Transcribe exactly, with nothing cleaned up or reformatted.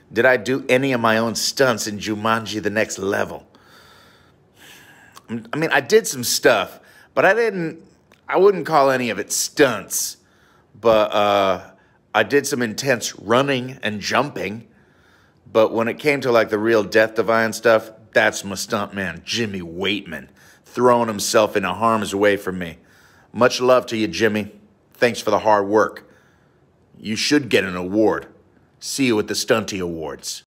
Did I do any of my own stunts in Jumanji The Next Level? I mean, I did some stuff, but I didn't, I wouldn't call any of it stunts. But uh, I did some intense running and jumping. But when it came to like the real death-defying stuff, that's my stuntman, Jimmy Waitman, throwing himself into harm's way for me. Much love to you, Jimmy. Thanks for the hard work. You should get an award. See you at the Stunty Awards.